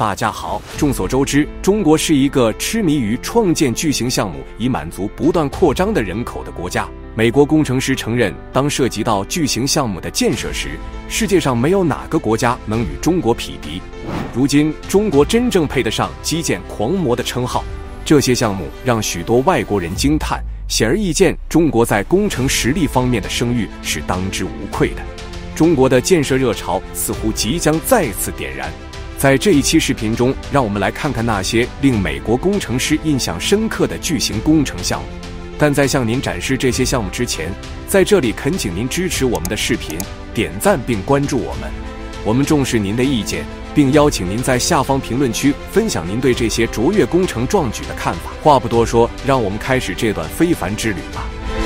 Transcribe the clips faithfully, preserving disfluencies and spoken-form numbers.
大家好，众所周知，中国是一个痴迷于创建巨型项目以满足不断扩张的人口的国家。美国工程师承认，当涉及到巨型项目的建设时，世界上没有哪个国家能与中国匹敌。如今，中国真正配得上基建狂魔的称号，这些项目让许多外国人惊叹。显而易见，中国在工程实力方面的声誉是当之无愧的。中国的建设热潮似乎即将再次点燃。在这一期视频中，让我们来看看那些令美国工程师印象深刻的巨型工程项目。但在向您展示这些项目之前，在这里恳请您支持我们的视频，点赞并关注我们。我们重视您的意见，并邀请您在下方评论区分享您对这些卓越工程壮举的看法。话不多说，让我们开始这段非凡之旅吧。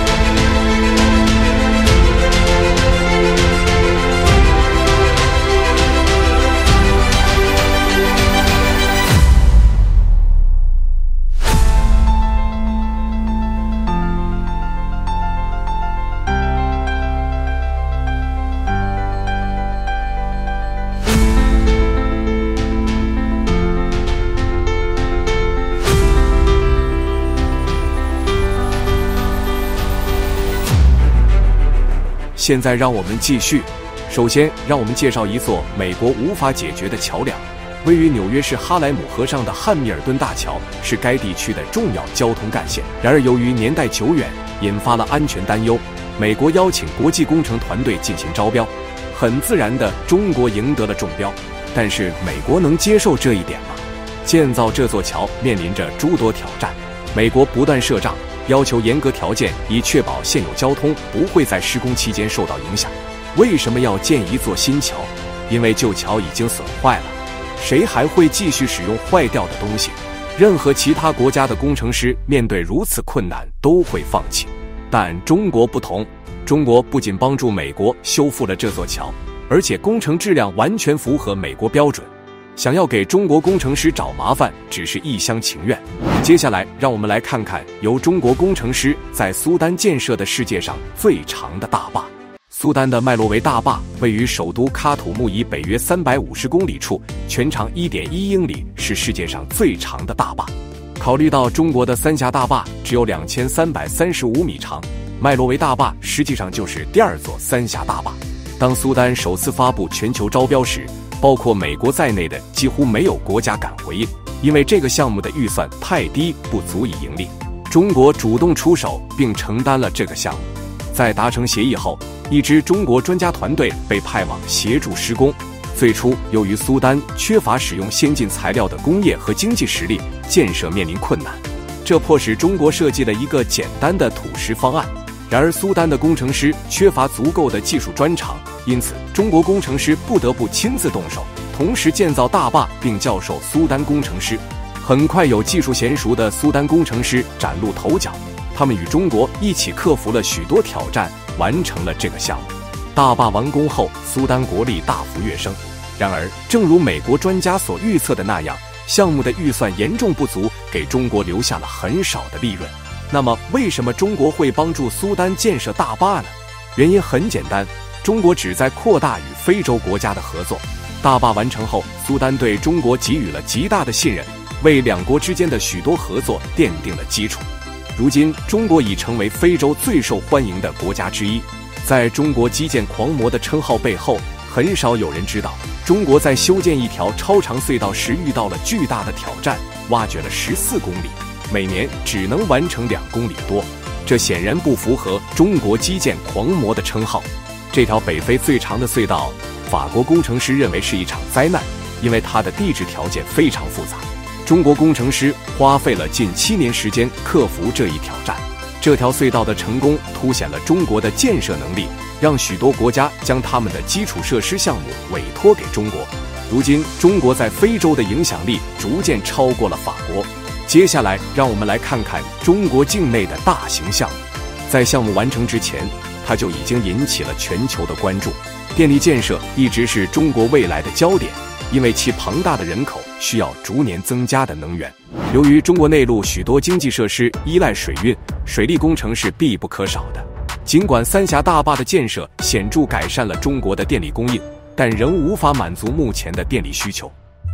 现在让我们继续。首先，让我们介绍一座美国无法解决的桥梁。位于纽约市哈莱姆河上的汉密尔顿大桥是该地区的重要交通干线。然而，由于年代久远，引发了安全担忧，美国邀请国际工程团队进行招标。很自然的，中国赢得了中标。但是，美国能接受这一点吗？建造这座桥面临着诸多挑战。美国不断设障，要求严格条件，以确保现有交通不会在施工期间受到影响。为什么要建一座新桥？因为旧桥已经损坏了，谁还会继续使用坏掉的东西？任何其他国家的工程师面对如此困难都会放弃，但中国不同。中国不仅帮助美国修复了这座桥，而且工程质量完全符合美国标准。想要给中国工程师找麻烦，只是一厢情愿。接下来，让我们来看看由中国工程师在苏丹建设的世界上最长的大坝。苏丹的麦洛维大坝位于首都喀土穆以北约三百五十公里处，全长 一点一英里，是世界上最长的大坝。考虑到中国的三峡大坝只有两千三百三十五米长，麦洛维大坝实际上就是第二座三峡大坝。当苏丹首次发布全球招标时，包括美国在内的几乎没有国家敢回应，因为这个项目的预算太低，不足以盈利。中国主动出手并承担了这个项目。在达成协议后，一支中国专家团队被派往协助施工。最初，由于苏丹缺乏使用先进材料的工业和经济实力，建设面临困难，这迫使中国设计了一个简单的土石方案。然而，苏丹的工程师缺乏足够的技术专长，因此中国工程师不得不亲自动手，同时建造大坝并教授苏丹工程师。很快，有技术娴熟的苏丹工程师崭露头角，他们与中国一起克服了许多挑战，完成了这个项目。大坝完工后，苏丹国力大幅跃升。然而，正如美国专家所预测的那样，项目的预算严重不足，给中国留下了很少的利润。那么，为什么中国会帮助苏丹建设大坝呢？原因很简单，中国旨在扩大与非洲国家的合作。大坝完成后，苏丹对中国给予了极大的信任，为两国之间的许多合作奠定了基础。如今，中国已成为非洲最受欢迎的国家之一。在中国基建狂魔的称号背后，很少有人知道，中国在修建一条超长隧道时遇到了巨大的挑战，挖掘了十四公里。每年只能完成两公里多，这显然不符合中国基建狂魔的称号。这条北非最长的隧道，法国工程师认为是一场灾难，因为它的地质条件非常复杂。中国工程师花费了近七年时间克服这一挑战。这条隧道的成功凸显了中国的建设能力，让许多国家将他们的基础设施项目委托给中国。如今，中国在非洲的影响力逐渐超过了法国。接下来，让我们来看看中国境内的大型项目。在项目完成之前，它就已经引起了全球的关注。电力建设一直是中国未来的焦点，因为其庞大的人口需要逐年增加的能源。由于中国内陆许多经济设施依赖水运，水利工程是必不可少的。尽管三峡大坝的建设显著改善了中国的电力供应，但仍无法满足目前的电力需求。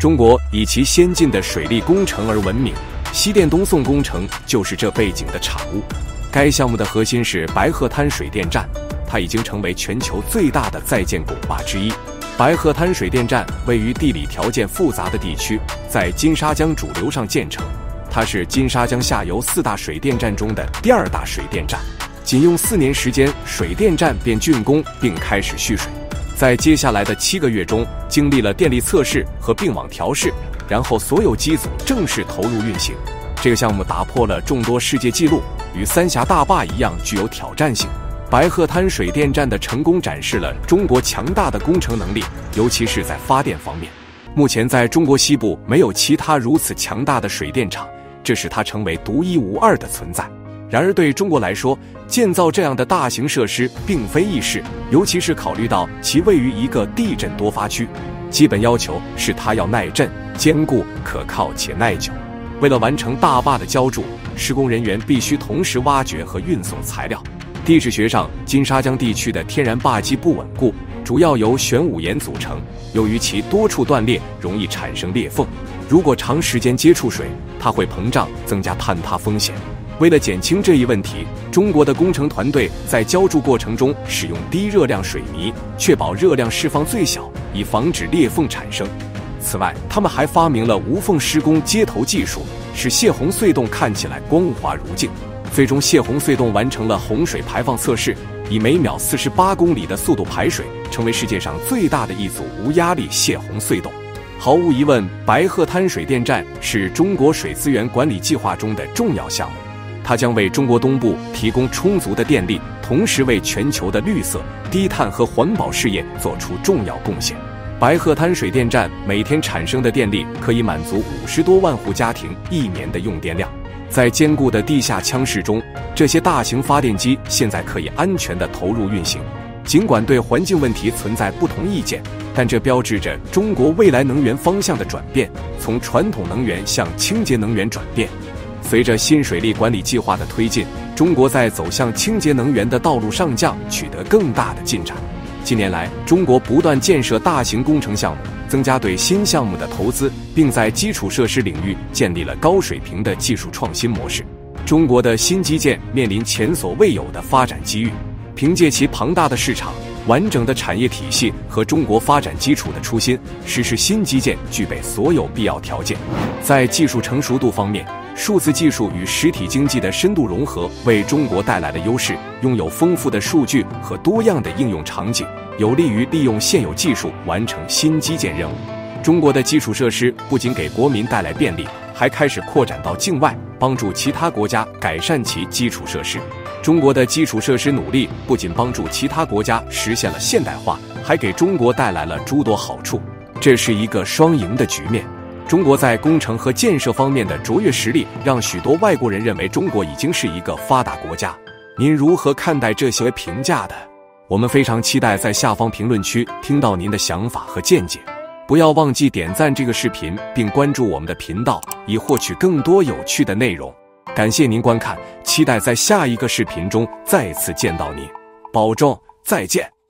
中国以其先进的水利工程而闻名，西电东送工程就是这背景的产物。该项目的核心是白鹤滩水电站，它已经成为全球最大的在建拱坝之一。白鹤滩水电站位于地理条件复杂的地区，在金沙江主流上建成，它是金沙江下游四大水电站中的第二大水电站。仅用四年时间，水电站便竣工并开始蓄水。在接下来的七个月中，经历了电力测试和并网调试，然后所有机组正式投入运行。这个项目打破了众多世界纪录，与三峡大坝一样具有挑战性。白鹤滩水电站的成功展示了中国强大的工程能力，尤其是在发电方面。目前在中国西部没有其他如此强大的水电厂，这使它成为独一无二的存在。然而对中国来说，建造这样的大型设施并非易事，尤其是考虑到其位于一个地震多发区。基本要求是它要耐震、坚固、可靠且耐久。为了完成大坝的浇筑，施工人员必须同时挖掘和运送材料。地质学上，金沙江地区的天然坝基不稳固，主要由玄武岩组成，由于其多处断裂，容易产生裂缝。如果长时间接触水，它会膨胀，增加坍塌风险。为了减轻这一问题，中国的工程团队在浇筑过程中使用低热量水泥，确保热量释放最小，以防止裂缝产生。此外，他们还发明了无缝施工接头技术，使泄洪隧洞看起来光滑如镜。最终，泄洪隧洞完成了洪水排放测试，以每秒四十八公里的速度排水，成为世界上最大的一组无压力泄洪隧洞。毫无疑问，白鹤滩水电站是中国水资源管理计划中的重要项目。它将为中国东部提供充足的电力，同时为全球的绿色、低碳和环保事业做出重要贡献。白鹤滩水电站每天产生的电力可以满足五十多万户家庭一年的用电量。在坚固的地下腔室中，这些大型发电机现在可以安全地投入运行。尽管对环境问题存在不同意见，但这标志着中国未来能源方向的转变，从传统能源向清洁能源转变。随着新水利管理计划的推进，中国在走向清洁能源的道路上将取得更大的进展。近年来，中国不断建设大型工程项目，增加对新项目的投资，并在基础设施领域建立了高水平的技术创新模式。中国的新基建面临前所未有的发展机遇，凭借其庞大的市场、完整的产业体系和中国发展基础的初心，实施新基建具备所有必要条件。在技术成熟度方面，数字技术与实体经济的深度融合为中国带来了优势，拥有丰富的数据和多样的应用场景，有利于利用现有技术完成新基建任务。中国的基础设施不仅给国民带来便利，还开始扩展到境外，帮助其他国家改善其基础设施。中国的基础设施努力不仅帮助其他国家实现了现代化，还给中国带来了诸多好处，这是一个双赢的局面。中国在工程和建设方面的卓越实力，让许多外国人认为中国已经是一个发达国家。您如何看待这些评价的？我们非常期待在下方评论区听到您的想法和见解。不要忘记点赞这个视频，并关注我们的频道，以获取更多有趣的内容。感谢您观看，期待在下一个视频中再次见到您，保重，再见。